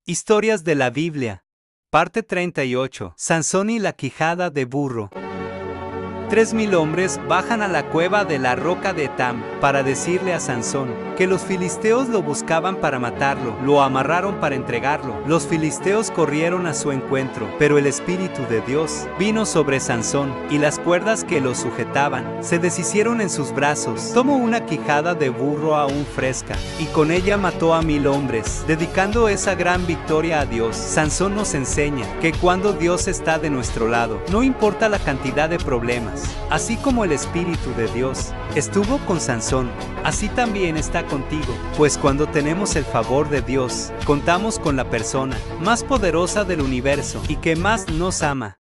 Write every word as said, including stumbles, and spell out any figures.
Historias de la Biblia. Parte treinta y ocho. Sansón y la quijada de burro. Tres mil hombres bajan a la cueva de la roca de Etam para decirle a Sansón que los filisteos lo buscaban para matarlo. Lo amarraron para entregarlo. Los filisteos corrieron a su encuentro, pero el Espíritu de Dios vino sobre Sansón y las cuerdas que lo sujetaban se deshicieron en sus brazos. Tomó una quijada de burro aún fresca y con ella mató a mil hombres, dedicando esa gran victoria a Dios. Sansón nos enseña que cuando Dios está de nuestro lado, no importa la cantidad de problemas. Así como el Espíritu de Dios estuvo con Sansón, así también está contigo, pues cuando tenemos el favor de Dios, contamos con la persona más poderosa del universo y que más nos ama.